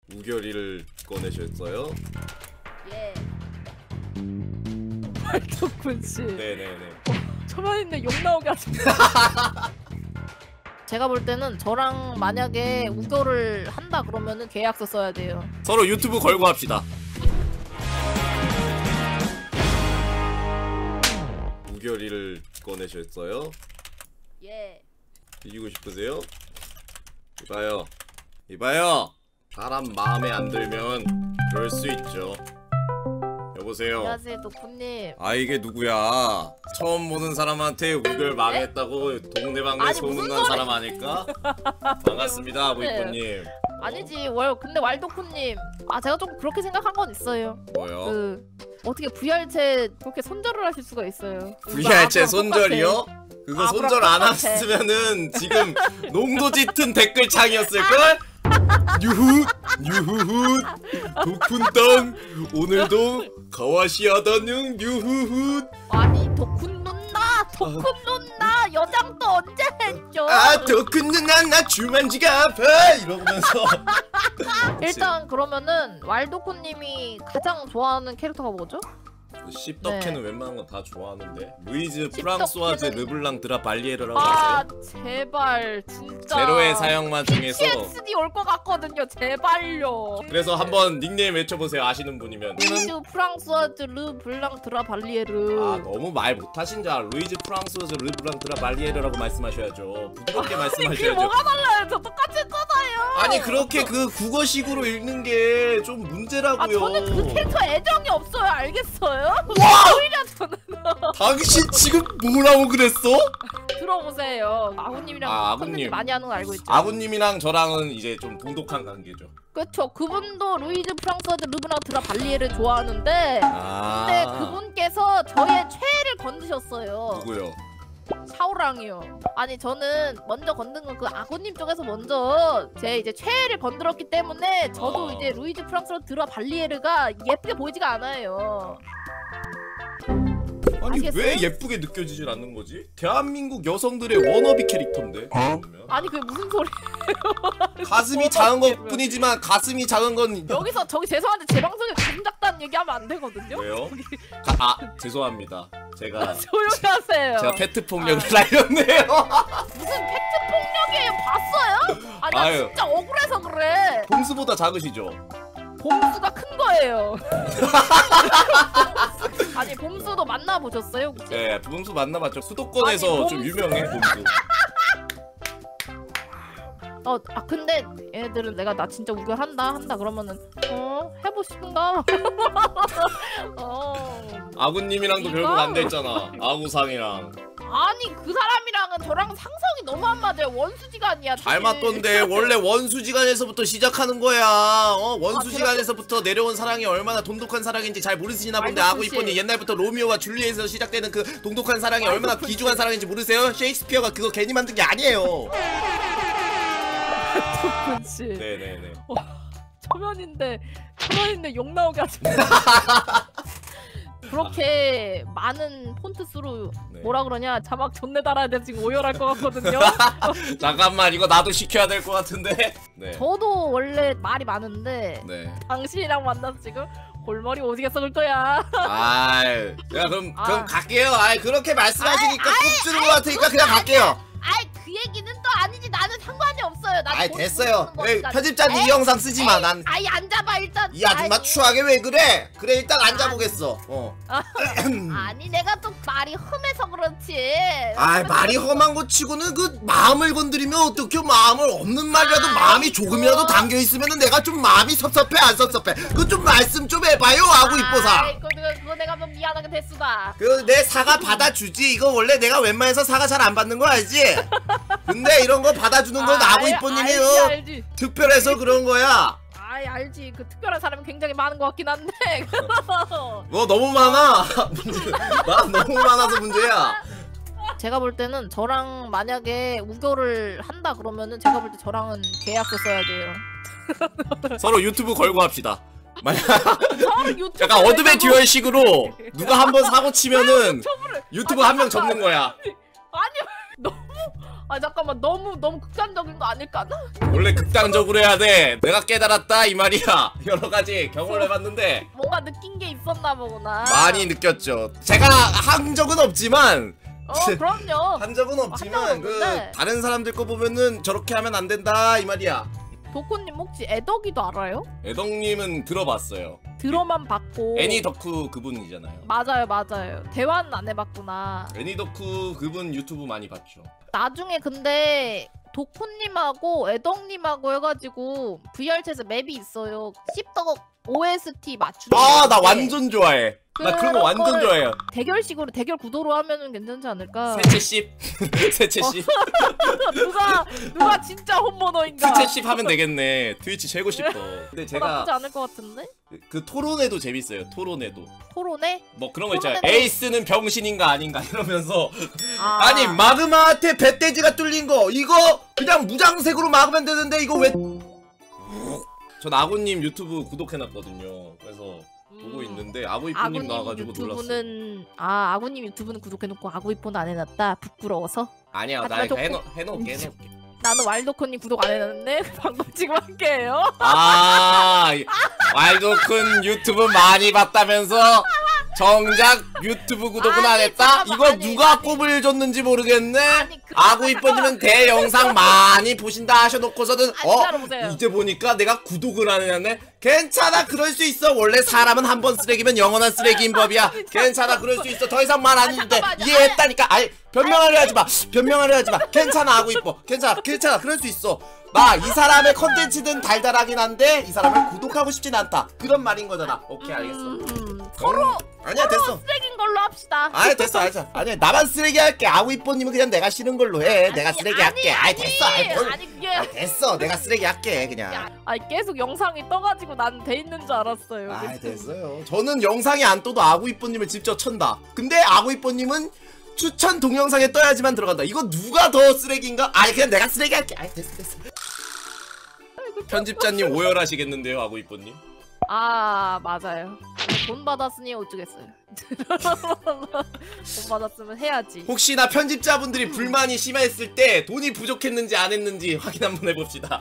우결이를 꺼내셨어요? 예. 발톱군씨. 네네네. 초면인데 욕 나오게 하지. 제가 볼 때는 저랑 만약에 우결을 한다 그러면은 계약서 써야 돼요. 서로 유튜브 걸고 합시다. 우결이를 꺼내셨어요? 예. 뒤지고 싶으세요? 이봐요. 이봐요. 사람 마음에 안 들면 그럴 수 있죠. 여보세요. 안녕하세요, 도쿠님. 아 이게 누구야? 처음 보는 사람한테 우결 망했다고 동네방네 아니, 소문난 무슨 사람 아닐까? 반갑습니다, 무이뽀님. 아니지, 근데 왈도쿠님. 아, 제가 좀 그렇게 생각한 건 있어요. 뭐요? 어떻게 VR채 그렇게 손절을 하실 수가 있어요? VR채 아까랑 손절이요? 그거 아까랑 손절 안 똑같아. 했으면은 지금 농도 짙은 댓글창이었을걸? 유훗 유훗 도쿤땅 오늘도 가와시하다는 유훗. 아니, 도쿤 누나 여장도 언제 했죠? 아 도쿤 누나 나 주만지가 아파 이러면서. 일단 그러면은 왈도쿠님이 가장 좋아하는 캐릭터가 뭐죠? 씹덕캐는 네. 웬만한 건 다 좋아하는데 루이즈 씹덕캐는- 프랑소아즈 르블랑 드라 발리에르라고 아 아세요? 제발 진짜 제로의 사형만 중에서 PTSD 올 것 같거든요. 제발요. 그래서 한번 닉네임 외쳐보세요. 아시는 분이면. 루이즈 프랑스와즈 르 블랑 드라 발리에르. 아 너무 말 못하신 줄 알아. 루이즈 프랑스와즈 르블랑 드라 발리에르라고 말씀하셔야죠. 부드럽게 그게 말씀하셔야죠. 뭐가 달라요? 저 똑같이 했잖아요. 아니 그렇게 그 국어식으로 읽는 게 좀 문제라고요. 아 저는 그 캐릭터 애정이 없어요. 알겠어요? 오히려 저는 당신 지금 뭐라고 그랬어? 들어보세요. 아구님이랑 아구님. 컨텐츠 많이 하는 거 알고 있죠? 아구님이랑 저랑은 이제 좀 동독한 관계죠. 그렇죠. 그분도 루이즈 프랑스와즈 르 블랑 드라 발리에르 좋아하는데 근데 그분께서 저의 최애를 건드셨어요. 누구요? 샤오랑이요. 아니 저는 먼저 건든 건 그 아구님 쪽에서 먼저 제 이제 최애를 건드렸기 때문에 저도 이제 루이즈 프랑스로 들어 발리에르가 예쁘게 보이지가 않아요. 아니 아시겠어요? 왜 예쁘게 느껴지질 않는 거지? 대한민국 여성들의 워너비 캐릭터인데. 그러면? 아니 그게 무슨 소리? 가슴이 작은 것 뿐이지만 가슴이 작은 건 여기서 저기 죄송한데 제 방송에 가슴 작다는 얘기하면 안 되거든요. 왜요? 죄송합니다. 제가 조용히 하세요. 제가 페트 폭력을 날렸네요. 무슨 팩트 폭력이에요? 봤어요? 아니 나 아유. 진짜 억울해서 그래. 봄수보다 작으시죠? 봄수가 큰 거예요. 아니 봄수도 만나보셨어요? 혹시? 네, 봄수 만나봤죠. 수도권에서 아니, 좀 봄수. 유명해 봄수. 근데 얘네들은 내가 나 진짜 우결한다 그러면은 해보시든가. 아구님이랑도 이거? 결국 안 됐잖아. 아구상이랑 아니 그 사람이랑은 저랑 상성이 너무 안 맞아요. 원수지간이야. 잘 맞던데. 원래 원수지간에서부터 시작하는 거야. 원수지간에서부터 내려온 사랑이 얼마나 돈독한 사랑인지 잘 모르시나 본데. 알겠어, 아구이쁜이 씨. 옛날부터 로미오와 줄리엣에서 시작되는 그 돈독한 사랑이 얼마나 귀중한 사랑인지 모르세요? 셰익스피어가 그거 괜히 만든 게 아니에요. 그렇지. 네네네. 초면인데 욕 나오게 하지. 그렇게 많은 폰트 수로 네. 뭐라 그러냐 자막 존내 달아야 돼. 지금 오열할 것 같거든요. 잠깐만 이거 나도 시켜야 될 것 같은데. 네. 저도 원래 말이 많은데 네. 당신이랑 만나서 지금 골머리 오지게 썩을 거야. 아이, 야 그럼 아. 갈게요. 아이 그렇게 말씀하시니까 꾹 주는 것 같으니까 그냥 갈게요. 아이 그 얘기는 또 아니지. 나는 상관이 없어요. 나 아이 돈 됐어요. 모으는 에이, 거니까. 편집자님 이 에이, 영상 쓰지 마. 에이, 난 아이 앉아봐 일단. 이 아줌마 아니, 추하게 왜 그래? 그래 일단 앉아보겠어. 아니 내가 또 말이 험해서 그렇지. 아 말이 험한 거 치고는 그 마음을 건드리면 어떻게 마음을 없는 말이라도 마음이 조금이라도 담겨 있으면은 내가 좀 마음이 섭섭해 안 섭섭해? 그거 좀 말씀 좀 해봐요. 아구 이뻐사. 아이, 그거 내가 뭐 미안하게 됐수다. 그 내 사과 받아주지. 이거 원래 내가 웬만해서 사과 잘 안 받는 거 알지? 근데 이런 거 받아주는 건 아구 이뻐님이요. 알지. 특별해서 그런 거야. 아이 알지. 그 특별한 사람이 굉장히 많은 것 같긴 한데. 뭐 너무 많아. 나 너무 많아서 문제야. 제가 볼 때는 저랑 만약에 우결을 한다 그러면은 제가 볼 때 저랑은 계약서 써야 돼요. 서로 유튜브 걸고 합시다. 서로 유튜브 약간 어드벤 듀얼식으로 누가 한번 사고 치면은 유튜브 한 명 접는 거야. 아니 너무 아 잠깐만 너무 극단적인 거 아닐까? 원래 극단적으로 해야 돼. 내가 깨달았다 이 말이야. 여러 가지 경험을 해봤는데 뭔가 느낀 게 있었나 보구나. 많이 느꼈죠. 제가 한 적은 없지만 그럼요. 한 적은 없지만 그 다른 사람들 거 보면은 저렇게 하면 안 된다 이 말이야. 도코님 혹시 애덕이도 알아요? 애덕님은 들어봤어요. 들어만 봤고. 애니덕후 그분이잖아요. 맞아요. 대화는 안 해봤구나. 애니덕후 그분 유튜브 많이 봤죠. 나중에 근데 도코님하고 애덕님하고 해가지고 VR챗에 맵이 있어요. 씹덕 OST 맞추는. 아, 나 완전 좋아해. 나 그런 거 완전 좋아해요. 대결식으로 대결 구도로 하면은 괜찮지 않을까? 세채 세채 누가 진짜 홈모너인가? 세채 하면 되겠네. 트위치 최고 싶어. 근데 제가 나쁘지 않을 것 같은데? 그 토론회도 재밌어요. 토론회도. 토론회? 뭐 그런 거 있잖아요. 에이스는 병신인가 아닌가 이러면서 아니 마그마한테 배돼지가 뚫린 거 이거 그냥 무장색으로 막으면 되는데 이거 왜? 전 아구님 유튜브 구독해놨거든요. 그래서 보고 있는데 아구이뽀님 나와가지고 놀랐어. 아구님 유튜브는 구독해놓고 아구이뽀는 안 해놨다. 부끄러워서? 아니야 나 이거 해놓을게. 나는 와일드콘님 구독 안 해놨는데 방금 지금 할게요. 아 와일드콘 유튜브 많이 봤다면서 정작 유튜브 구독은 안 했다? 이거 누가 꼽을 줬는지 모르겠네. 아구이뽀님은 대영상 많이 보신다 하셔놓고서는 이제 보니까 내가 구독을 안 해놨네. 괜찮아 그럴 수 있어. 원래 사람은 한 번 쓰레기면 영원한 쓰레기인 법이야. 괜찮아 그럴 수 있어. 더 이상 말 안 해도 돼. 이해했다니까. 아이 변명하려 하지마. 괜찮아 아구이뽀. 괜찮아 그럴 수 있어. 나 이 사람의 컨텐츠는 달달하긴 한데 이 사람을 구독하고 싶진 않다. 그런 말인 거잖아. 오케이 알겠어. 서로 아니야 됐어. 쓰레기인 걸로 합시다. 아니 됐어 알자. 아니야 나만 쓰레기 할게. 아구이뽀님은 그냥 내가 싫은 걸로 해. 내가 쓰레기 할게. 아니 됐어. 아니 그게 됐어. 내가 쓰레기 할게 그냥. 아니 계속 영상이 떠가지고 난 돼 있는 줄 알았어요. 아 됐어요. 저는 영상이 안 떠도 아구이뽀님을 직접 쳤다. 근데 아구이뽀님은 추천 동영상에 떠야지만 들어간다. 이거 누가 더 쓰레기인가? 아니 그냥 내가 쓰레기 할게. 아이 됐어. 편집자님 오열하시겠는데요 아구이뽀님? 아 맞아요. 돈 받았으니 어쩌겠어요. 돈 받았으면 해야지. 혹시나 편집자분들이 불만이 심했을 때 돈이 부족했는지 안 했는지 확인 한번 해봅시다.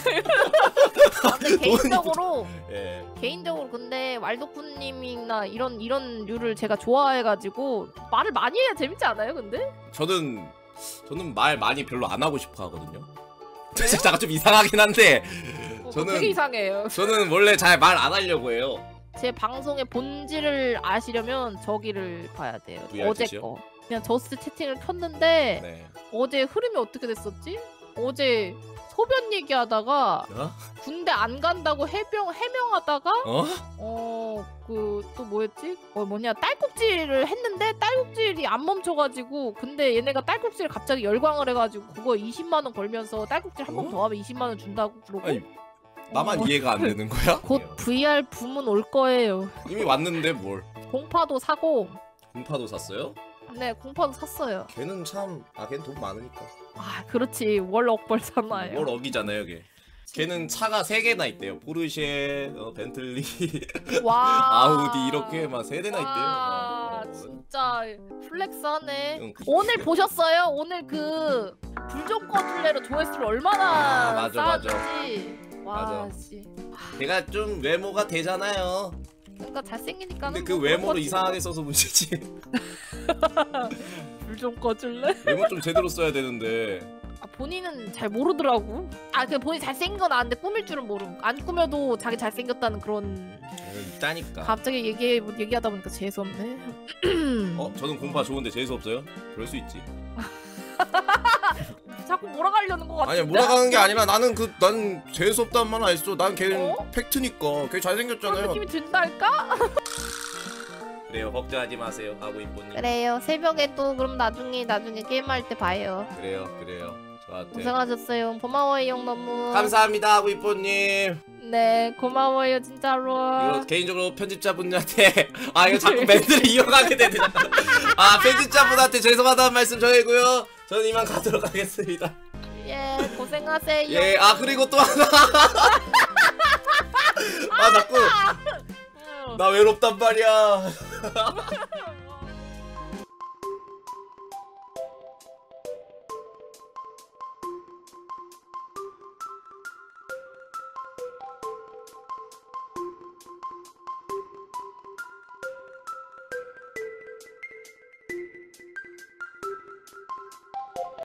근데 개인적으로 예. 개인적으로 근데 왈도쿠님이나 이런 류를 제가 좋아해가지고 말을 많이 해야 재밌지 않아요? 근데? 저는 말 많이 별로 안 하고 싶어 하거든요. 제가 좀 이상하긴 한데 되게 이상해요. 저는 원래 잘 말 안 하려고 해요. 제 방송의 본질을 아시려면 저기를 봐야 돼요. 어제 거. 그냥 저스트 채팅을 켰는데 네. 어제 흐름이 어떻게 됐었지? 어제 소변 얘기하다가 군대 안 간다고 해명하다가 그 또 뭐였지? 딸꾹질을 했는데 딸꾹질이 안 멈춰가지고 근데 얘네가 딸꾹질을 갑자기 열광을 해가지고 그거 20만 원 걸면서 딸꾹질 한 번 더 하면 20만 원 준다고 그러고 아니, 나만 이해가 안 되는 거야? 곧 VR 붐은 올 거예요. 이미 왔는데 뭘? 공파도 사고. 공파도 샀어요? 네, 공파도 샀어요. 걔는 참 걔는 돈 많으니까. 아, 그렇지. 월억벌잖아요. 월억이잖아요, 걔. 걔는 차가 3개나 있대요. 포르쉐, 벤틀리, 와. 아우디 이렇게 막 3대나 있대요. 아, 진짜 플렉스하네. 오늘 보셨어요? 오늘 그 불 좀 꺼줄래로 조회수를 얼마나 쌓았는지. 와, 씨. 걔가 좀 외모가 되잖아요. 그러니까 잘생기니까. 근데 그 외모로 이상하게 써서 문제지. 불 좀 꺼줄래? 외모 좀 제대로 써야 되는데. 아, 본인은 잘 모르더라고. 아, 그 본인 잘생긴 건 아는데 꾸밀 줄은 모름. 안 꾸며도 자기 잘생겼다는 그런. 있다니까. 갑자기 얘기하다 보니까 재수 없네. 저는 공파 좋은데 재수 없어요? 그럴 수 있지. 자꾸 몰아가려는 것 같은데. 아니 몰아가는 게 아니라 난 재수 없다는 말은 안 했어. 난 걔는 팩트니까. 걔 잘생겼잖아요. 그런 느낌이 든달까? 그래요. 걱정하지 마세요. 아구이뽀님. 그래요. 새벽에 또 그럼 나중에 게임할 때 봐요. 그래요. 저한테 고생하셨어요. 고마워요 너무. 감사합니다 아구이뽀님. 네 고마워요 진짜로. 이거 개인적으로 편집자분한테 이거 자꾸 멘트를 이어가게 되네. 편집자분한테 죄송하다는 말씀 전해고요. 저는 이만 가도록 하겠습니다. 예 고생하세요. 예 그리고 또 하나. 자꾸 나 외롭단 말이야.